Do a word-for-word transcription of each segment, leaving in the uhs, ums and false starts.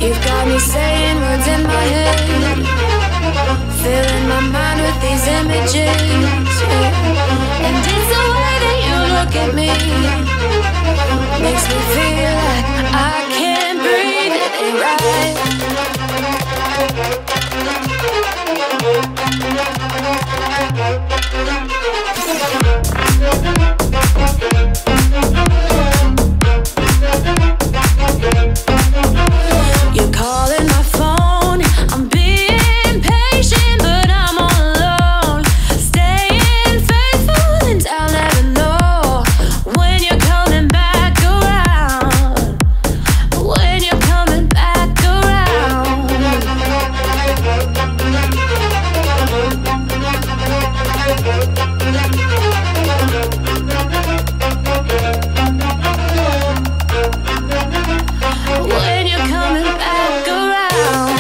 You've got me saying words in my head, filling my mind with these images, yeah. And it's the way that you look at me, makes me feel like I can't breathe. It ain't right. You're calling my phone, I'm being patient, but I'm all alone. Staying faithful and I'll never know when you're coming back around. When you're coming back around. When you're coming back around.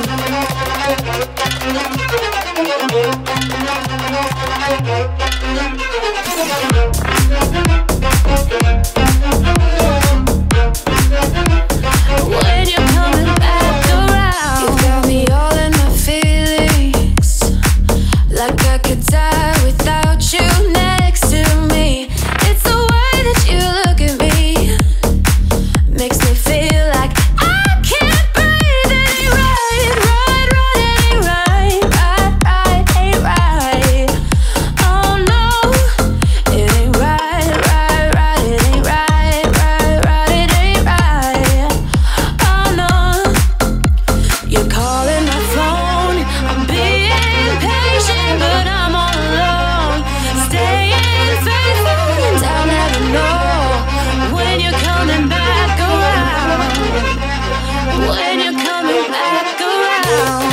When you're coming back around. You've got me all in my feelings, like I could die without you next to me. It's the way that you look at me, makes me feel like I can't breathe. It ain't right, right, right. It ain't right, right, right. Ain't right. Oh no, it ain't right, right, right. It ain't right, right, right. It ain't right. Oh no, you're calling my phone, I'm being patient, but I'm all alone. Staying faithful and I'll never know when you're coming back around. When you're coming back around.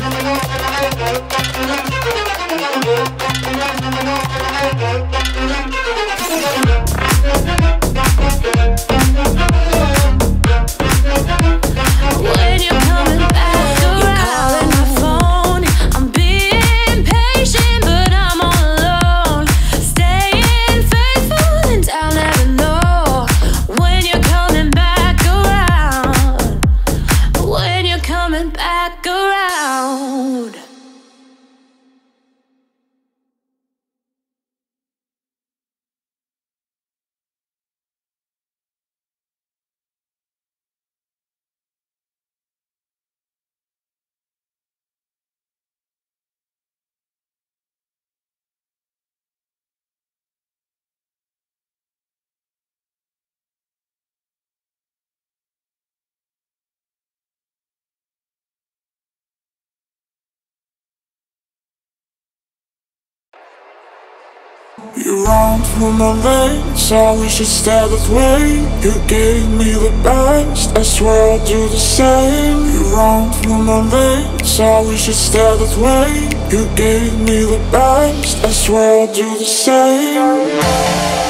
When you're coming back around. You're calling my phone, I'm being patient, but I'm all alone. Staying faithful and I'll never know when you're coming back around. When you're coming back around. You ran through my veins, I wish it stayed that way. You gave me the best, I swear I'll do the same. You ran through my veins, I wish it stayed that way. You gave me the best, I swear I'll do the same.